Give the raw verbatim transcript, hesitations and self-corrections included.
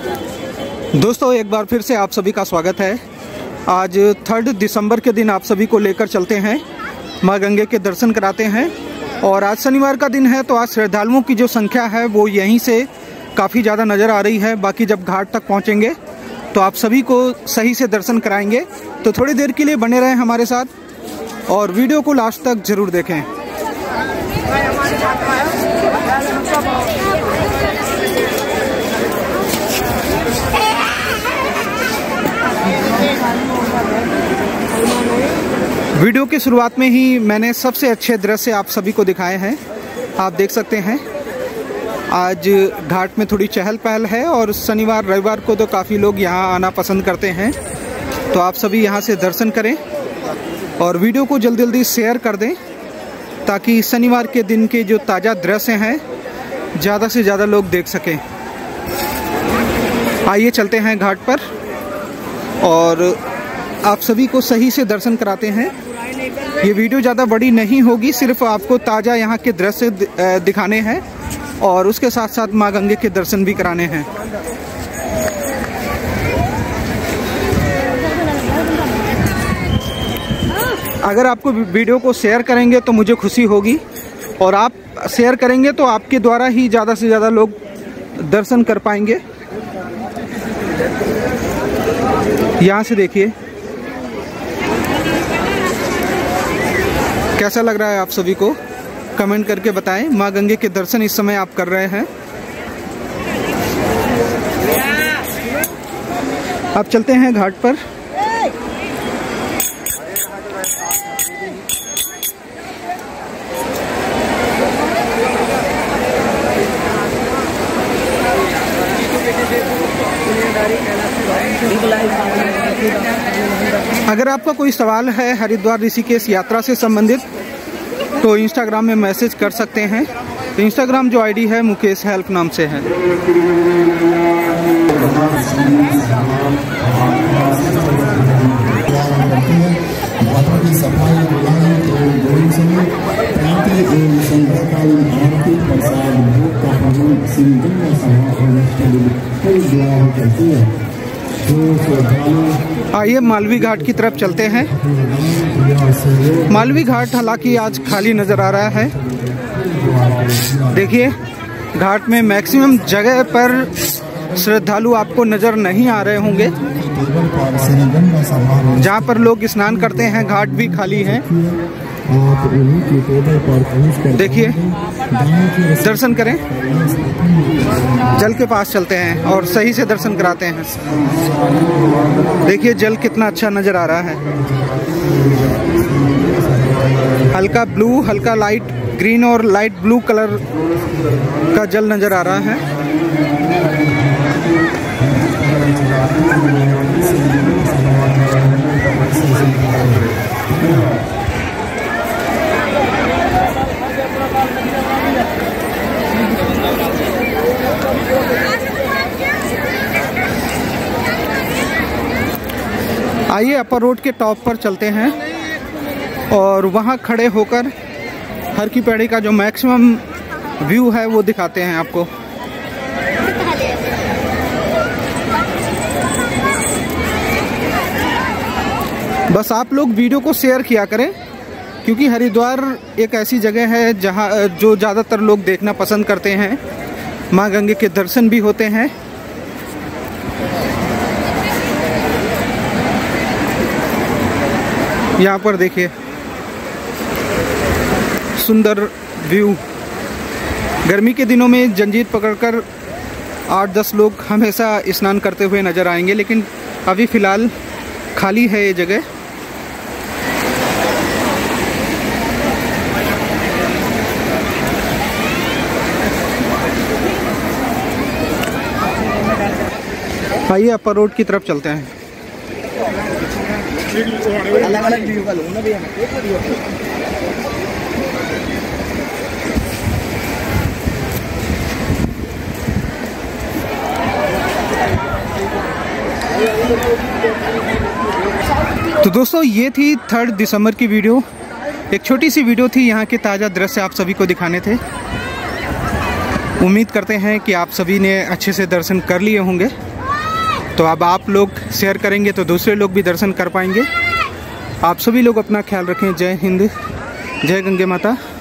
दोस्तों एक बार फिर से आप सभी का स्वागत है। आज थर्ड दिसंबर के दिन आप सभी को लेकर चलते हैं, माँ गंगे के दर्शन कराते हैं। और आज शनिवार का दिन है तो आज श्रद्धालुओं की जो संख्या है वो यहीं से काफ़ी ज़्यादा नज़र आ रही है। बाकी जब घाट तक पहुँचेंगे तो आप सभी को सही से दर्शन कराएंगे, तो थोड़ी देर के लिए बने रहें हमारे साथ और वीडियो को लास्ट तक ज़रूर देखें। वीडियो की शुरुआत में ही मैंने सबसे अच्छे दृश्य आप सभी को दिखाए हैं। आप देख सकते हैं आज घाट में थोड़ी चहल पहल है और शनिवार रविवार को तो काफ़ी लोग यहाँ आना पसंद करते हैं। तो आप सभी यहाँ से दर्शन करें और वीडियो को जल्दी जल्दी शेयर कर दें ताकि शनिवार के दिन के जो ताज़ा दृश्य हैं ज़्यादा से ज़्यादा लोग देख सकें। आइए चलते हैं घाट पर और आप सभी को सही से दर्शन कराते हैं। ये वीडियो ज़्यादा बड़ी नहीं होगी, सिर्फ आपको ताज़ा यहाँ के दृश्य दिखाने हैं और उसके साथ साथ माँ गंगे के दर्शन भी कराने हैं। अगर आपको वीडियो को शेयर करेंगे तो मुझे खुशी होगी और आप शेयर करेंगे तो आपके द्वारा ही ज़्यादा से ज़्यादा लोग दर्शन कर पाएंगे। यहाँ से देखिए कैसा लग रहा है आप सभी को, कमेंट करके बताएं। माँ गंगे के दर्शन इस समय आप कर रहे हैं। आप चलते हैं घाट पर। अगर आपका कोई सवाल है हरिद्वार ऋषिकेश यात्रा से संबंधित तो इंस्टाग्राम में मैसेज कर सकते हैं। तो इंस्टाग्राम जो आईडी है मुकेश हेल्प नाम से है। आइए मालवी घाट की तरफ चलते हैं। मालवी घाट हालांकि आज खाली नजर आ रहा है। देखिए घाट में मैक्सिमम जगह पर श्रद्धालु आपको नजर नहीं आ रहे होंगे। जहाँ पर लोग स्नान करते हैं घाट भी खाली है। देखिए दर्शन करें, जल के पास चलते हैं और सही से दर्शन कराते हैं। देखिए जल कितना अच्छा नजर आ रहा है। हल्का ब्लू, हल्का लाइट ग्रीन और लाइट ब्लू कलर का जल नजर आ रहा है। आइए अपर रोड के टॉप पर चलते हैं और वहाँ खड़े होकर हर की पैड़ी का जो मैक्सिमम व्यू है वो दिखाते हैं आपको। बस आप लोग वीडियो को शेयर किया करें क्योंकि हरिद्वार एक ऐसी जगह है जहाँ जो ज़्यादातर लोग देखना पसंद करते हैं। माँ गंगे के दर्शन भी होते हैं। यहाँ पर देखिए सुंदर व्यू। गर्मी के दिनों में जंजीर पकड़कर आठ दस लोग हमेशा स्नान करते हुए नजर आएंगे, लेकिन अभी फ़िलहाल खाली है ये जगह। आइए अपर रोड की तरफ चलते हैं। अलग अलग व्यू का लूंगा भैया। तो दोस्तों ये थी थर्ड दिसंबर की वीडियो। एक छोटी सी वीडियो थी, यहाँ के ताज़ा दृश्य आप सभी को दिखाने थे। उम्मीद करते हैं कि आप सभी ने अच्छे से दर्शन कर लिए होंगे। तो अब आप लोग शेयर करेंगे तो दूसरे लोग भी दर्शन कर पाएंगे। आप सभी लोग अपना ख्याल रखें। जय हिंद, जय गंगे माता।